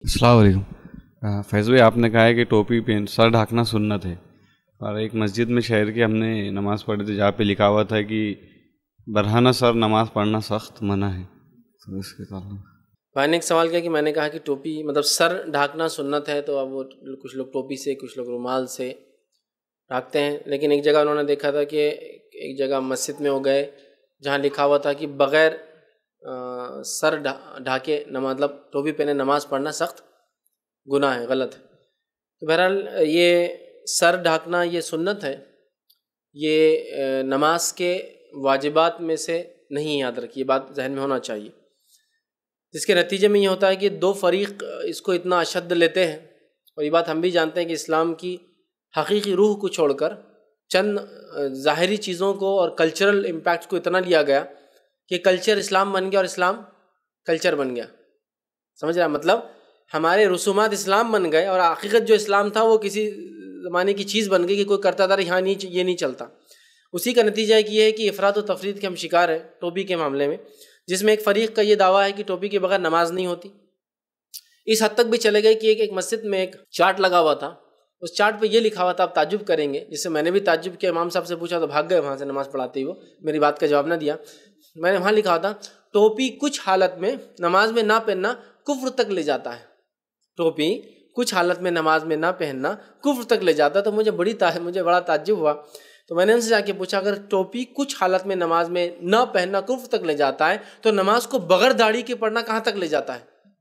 السلام علیکم فیض بھائی، آپ نے کہا ہے کہ ٹوپی پہن سر ڈھانکنا سنت ہے، اور ایک مسجد میں شہر کی ہم نے نماز پڑھی تھی جہاں پہ لکھا ہوا تھا کہ برہنہ سر نماز پڑھنا سخت منع ہے، تو اس کے تعلق میں نے ایک سوال کیا کہ میں نے کہا کہ ٹوپی مطلب سر ڈھانکنا سنت ہے، تو اب وہ کچھ لوگ ٹوپی سے کچھ لوگ رومال سے ڈھانکتے ہیں، لیکن ایک جگہ انہوں نے دیکھا تھا کہ ایک جگہ مسجد میں ہو گئے جہاں لکھا ہوا تھا کہ بغیر سر ڈھانکے مطلب ٹوپی پہنے نماز پڑھنا سخت گناہ ہے، غلط ہے۔ تو بہرحال یہ سر ڈھانکنا یہ سنت ہے، یہ نماز کے واجبات میں سے نہیں، یاد رکھیے، یہ بات ذہن میں ہونا چاہیے، جس کے نتیجے میں یہ ہوتا ہے کہ دو فریق اس کو اتنا اشد لیتے ہیں، اور یہ بات ہم بھی جانتے ہیں کہ اسلام کی حقیقی روح کو چھوڑ کر چند ظاہری چیزوں کو اور کلچرل امپیکٹ کو اتنا لیا گیا کہ کلچر اسلام بن گیا اور اسلام کلچر بن گیا، سمجھ رہا؟ مطلب ہمارے رسومات اسلام بن گئے اور حقیقت جو اسلام تھا وہ کسی زمانے کی چیز بن گئی کہ کوئی کرتا تھا، یہاں نہیں، یہ نہیں چلتا۔ اسی کا نتیجہ یہ ہے کہ افراط و تفریط کے ہم شکار ہیں ٹوپی کے معاملے میں، جس میں ایک فریق کا یہ دعویٰ ہے کہ ٹوپی کے بغیر نماز نہیں ہوتی۔ اس حد تک بھی چلے گئے کہ ایک مسجد میں ایک چارٹ لگا ہوا تھا، اس چارٹ پہ یہ لکھا ہوا تھا، آپ تعجب کریں گے، جس سے میں نے بھی تعجب کیا، امام صاحب سے پوچھا تو بھاگ گئے وہاں سے نماز پڑھاتے ہی، وہ میری بات کا جواب نہ دیا۔ میں نے وہاں لکھا ہوا تھا ٹوپی کچھ حالت میں نماز میں نہ پہننا کفر تک لے جاتا ہے، ٹوپی کچھ حالت میں نماز میں نہ پہننا کفر تک لے جاتا ہے۔ تو مجھے بڑا تعجب ہوا، تو میں نے ان سے جا کے پوچھا اگر ٹوپی کچھ حالت میں نماز میں نہ پہننا کفر تک لے جاتا ہے تو نماز کو بغیر داڑھی کے پڑھنا کہاں تک لے جاتا ہے؟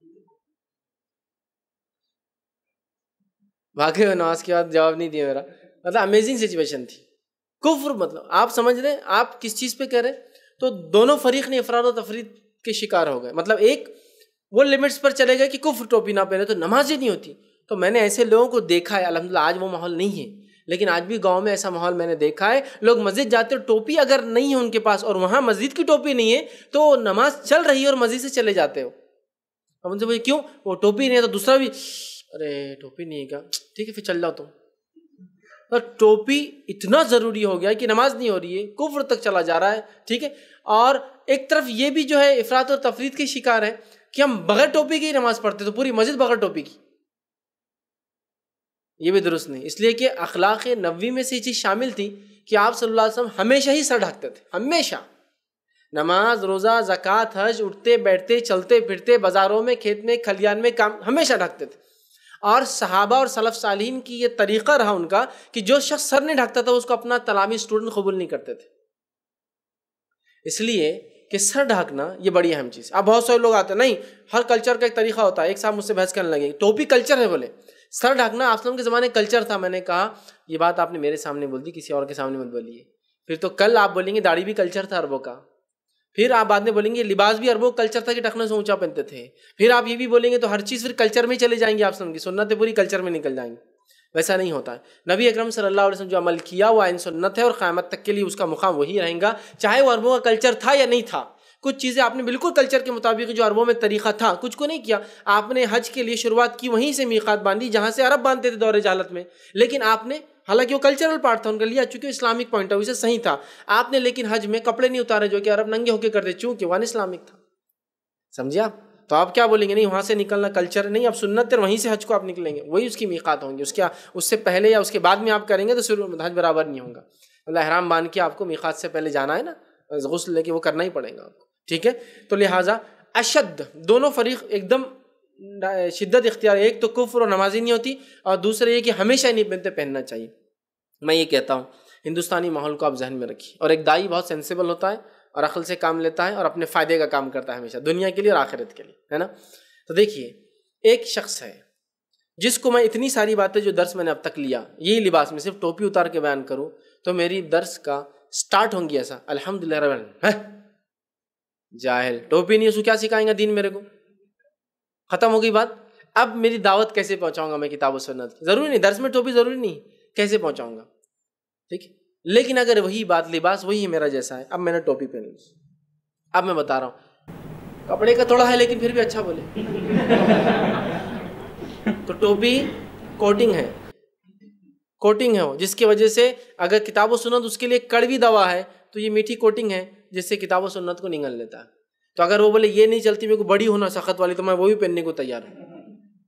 واقعی نماز کے بعد جواب نہیں دیا میرا، مطلب امیزنگ سچویشن تھی۔ کفر مطلب آپ سمجھ رہے ہیں آپ کس چیز پہ کہہ رہے ہیں؟ تو دونوں فریق نے افراد و تفرید کے شکار ہو گئے، مطلب ایک وہ لمٹس پر چلے گئے کہ کفر ٹوپی نہ پہنے تو نماز ہی نہیں ہوتی۔ تو میں نے ایسے لوگوں کو دیکھا ہے، الحمدللہ آج وہ ماحول نہیں ہے، لیکن آج بھی گاؤں میں ایسا ماحول میں نے دیکھا ہے، لوگ مسجد جاتے ٹوپی اگر نہیں ہے ان کے پاس اور وہاں مسجد کی ٹوپی نہیں ہے تو نماز چل رہی ہے اور مسجد سے چلے جاتے ہو۔ اب ان سے بھائی کیوں؟ وہ ٹوپی نہیں ہے، تو دوسرا بھی ارے ٹوپی نہیں ہے کیا، ٹھیک ہے پھر چل جاؤ تم۔ اور ٹوپی اتنا ضروری ہو گیا کہ نماز نہیں ہو رہی ہے، کفر تک چلا جا رہا ہے، ٹھیک ہے۔ اور ایک طرف یہ بھی جو ہے افراط اور تفرید کے شکار ہے کہ ہم بغیر ٹوپی کی نماز پڑھتے تو پوری مسجد بغیر ٹوپی کی، یہ بھی درست نہیں، اس لیے کہ اخلاق نبوی میں سے یہ چیز شامل تھی کہ آپ صلی اللہ علیہ وسلم ہمیشہ ہی سر ڈھانکتے تھے، ہمیشہ، نماز، روزہ، زکات، حج، اٹھتے بیٹھتے، چلتے پھرتے، بازاروں میں، کھیت میں، کھلیان میں، کام ہمیشہ ڈھانکتے تھے۔ اور صحابہ اور سلف صالحین کی یہ طریقہ رہا ان کا کہ جو شخص سر نہیں ڈھانکتا تھا اس کو اپنا تلامی اسٹوڈنٹ قبول نہیں کرتے تھے، اس لیے کہ سر ڈھانکنا یہ بڑی اہم چیز ہے۔ اب بہت سارے لوگ آتے ہیں، نہیں ہر کلچر کا ایک طریقہ ہوتا ہے، ایک صاحب مجھ سے بحث کرنے لگے ٹوپی کلچر ہے، بولے سر ڈھانکنا آپ کے زمانے کلچر تھا۔ میں نے کہا یہ بات آپ نے میرے سامنے بول دی، کسی اور کے سامنے مت بولیے، پھر تو کل آپ بولیں گے داڑھی بھی کلچر تھا عربوں کا، پھر آپ بعد میں بولیں گے لباس بھی عربوں کا کلچر تھا کہ ٹخنے سے اونچا پہنتے تھے، پھر آپ یہ بھی بولیں گے، تو ہر چیز پھر کلچر میں چلے جائیں گے، آپ سمجھ سنتیں پوری کلچر میں نکل جائیں گے۔ ویسا نہیں ہوتا ہے، نبی اکرم صلی اللہ علیہ وسلم جو عمل کیا وہ عین سنت ہے اور قیامت تک کے لیے اس کا مقام وہی رہے گا، چاہے وہ عربوں کا کلچر تھا یا نہیں تھا۔ کچھ چیزیں آپ نے بالکل کلچر کے مطابق جو عربوں میں طریقہ تھا کچھ کو نہیں کیا، آپ نے حج کے لیے شروعات کی وہیں سے میقات باندھی جہاں سے عرب باندھتے تھے دور جہالت میں، لیکن آپ نے حالانکہ وہ کلچرل پارٹ تھا ان کا لیا، چونکہ اسلامک پوائنٹ آف ویو سے صحیح تھا، آپ نے لیکن حج میں کپڑے نہیں اتارے جو کہ عرب ننگے ہو کے کرتے چونکہ وہ اسلامک تھا، سمجھے آپ؟ تو آپ کیا بولیں گے نہیں وہاں سے نکلنا کلچر نہیں، اب سنت ہے وہیں سے حج کو آپ نکلیں گے، وہی اس کی میقات ہوں گی، اس سے پہلے یا اس کے بعد میں آپ کریں گے تو حج برابر نہیں ہوگا۔ اللہ احرام باندھ کے آپ کو میقات سے پہلے جانا ہے نا، غسل لے کے وہ کرنا ہی پڑے گا آپ کو، ٹھیک ہے۔ تو لہٰذا اشد دونوں فریق ایک دم شدت اختیار، ایک تو کفر اور نمازی نہیں ہوتی، اور دوسرے یہ کہ ہمیشہ نہیں پہننا چاہیے۔ میں یہ کہتا ہوں ہندوستانی ماحول کو آپ ذہن میں رکھیے، اور ایک دائی بہت سینسیبل ہوتا ہے اور عقل سے کام لیتا ہے اور اپنے فائدے کا کام کرتا ہے ہمیشہ، دنیا کے لیے اور آخرت کے لیے، ہے نا۔ تو دیکھیے ایک شخص ہے جس کو میں اتنی ساری باتیں جو درس میں نے اب تک لیا، یہی لباس میں صرف ٹوپی اتار کے بیان کروں تو میری درس کا سٹارٹ ہوں گی ایسا الحمدللہ رب العالمین، جاہل ٹوپی نہیں، اس کو کیا سکھائیں گا دین میرے کو، ختم ہو گئی بات۔ اب میری دعوت کیسے پہنچاؤں گا میں کتاب و سنت؟ ضروری نہیں درس میں ٹوپی ضروری نہیں، کیسے پہنچاؤں گا؟ ٹھیک ہے، لیکن اگر وہی بات لباس وہی میرا جیسا ہے، اب میں نے ٹوپی پہنی، اب میں بتا رہا ہوں کپڑے کا تھوڑا ہے لیکن پھر بھی اچھا بولے تو ٹوپی کوٹنگ ہے وہ، جس کی وجہ سے اگر کتاب و سنت اس کے لیے کڑوی دوا ہے تو یہ میٹھی کوٹنگ ہے جس سے کتاب و سنت کو نگل لیتا ہے۔ تو اگر وہ بولے یہ نہیں چلتی میرے کو بڑی ہونا سخت والی تو میں وہ بھی پہننے کو تیار ہوں،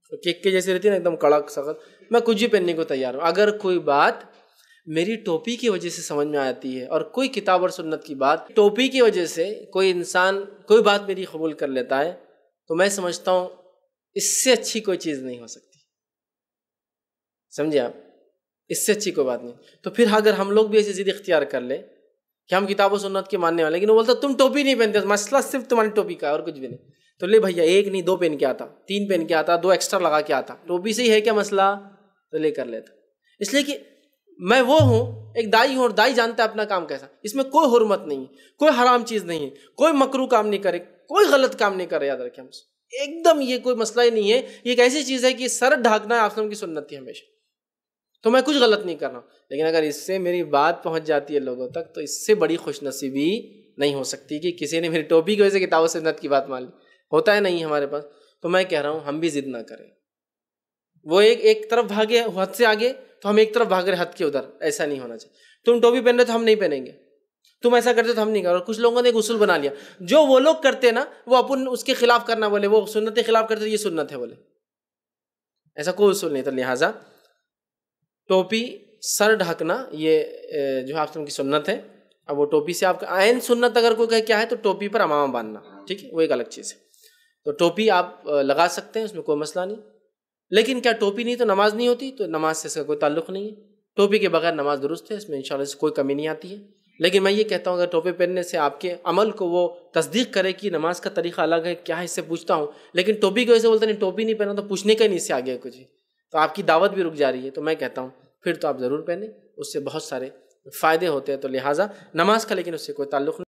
کیک کے جیسی رہتی ہے نا، ایک دم کڑک سخت، میں کچھ بھی پہننے کو تیار ہوں. اگر کوئی بات میری ٹوپی کی وجہ سے سمجھ میں آتی ہے، اور کوئی کتاب اور سنت کی بات ٹوپی کی وجہ سے کوئی انسان کوئی بات میری قبول کر لیتا ہے، تو میں سمجھتا ہوں اس سے اچھی کوئی چیز نہیں ہو سکتی. سمجھے آپ؟ اس سے اچھی کوئی بات نہیں. تو پھر اگر ہم لوگ بھی ایسی ضد اختیار کر لیں کہ ہم کتاب و سنت کے ماننے والے، لیکن وہ بولتا تم ٹوپی نہیں پہنتے، مسئلہ صرف تمہاری ٹوپی کا ہے اور کچھ بھی نہیں، تو لے بھیا ایک نہیں 2 پہن کے آتا، 3 پہن کے آتا، 2 ایکسٹرا لگا کے آتا، ٹوپی سے ہی ہے کیا مسئلہ، تو لے کر لیتا. اس لیے کہ میں وہ ہوں، ایک دائی ہوں، اور دائی جانتا ہے اپنا کام کیسا، اس میں کوئی حرمت نہیں ہے، کوئی حرام چیز نہیں ہے، کوئی مکروہ کام نہیں کرے، کوئی غلط کام نہیں کرے. یاد رکھیں ہم سے ایک دم یہ کوئی مسئلہ ہی نہیں ہے. یہ ایک ایسی چیز ہے کہ سر ڈھانکنا آپ کی سنت تھی ہمیشہ، تو میں کچھ غلط نہیں کر رہا ہوں. لیکن اگر اس سے میری بات پہنچ جاتی ہے لوگوں تک، تو اس سے بڑی خوش نصیبی نہیں ہو سکتی کہ کسی نے میری ٹوپی کی وجہ سے کتاب و سنت کی بات مان لی. ہوتا ہے نہیں ہمارے پاس. تو میں کہہ رہا ہوں ہم بھی ضد نہ کریں. وہ ایک طرف بھاگے حد سے آگے، تو ہم ایک طرف بھاگ رہے حد کے ادھر. ایسا نہیں ہونا چاہیے. تم ٹوپی پہن رہے تو ہم نہیں پہنیں گے، تم ایسا کرتے تو ہم نہیں کریں. اور کچھ لوگوں نے ایک اصول بنا لیا، جو وہ لوگ کرتے نا وہ اپن اس کے خلاف کرنا، بولے وہ سنت کے خلاف کرتے یہ سنت ہے، بولے ایسا کوئی اصول نہیں. تو لہٰذا ٹوپی سر ڈھکنا یہ جو آپ کی سنت ہے. اب وہ ٹوپی سے آپ کا عین سنت اگر کوئی کہے کیا ہے، تو ٹوپی پر امامہ باندھنا، ٹھیک ہے، وہ ایک الگ چیز ہے. تو ٹوپی آپ لگا سکتے ہیں، اس میں کوئی مسئلہ نہیں. لیکن کیا ٹوپی نہیں تو نماز نہیں ہوتی؟ تو نماز سے اس کا کوئی تعلق نہیں ہے. ٹوپی کے بغیر نماز درست ہے، اس میں انشاءاللہ سے کوئی کمی نہیں آتی ہے. لیکن میں یہ کہتا ہوں اگر ٹوپی پہننے سے آپ کے عمل کو وہ تصدیق کرے کہ نماز کا طریقہ الگ ہے، کیا ہے اس سے پوچھتا ہوں، لیکن ٹوپی کی وجہ سے بولتے نہیں ٹوپی نہیں پہنا، تو پوچھنے کا نہیں اس سے آگے کچھ، تو آپ کی دعوت بھی رک جا رہی ہے. تو میں کہتا ہوں پھر تو آپ ضرور پہنیں، اس سے بہت سارے فائدے ہوتے ہیں. تو لہٰذا نماز کا لیکن اس سے کوئی تعلق نہیں.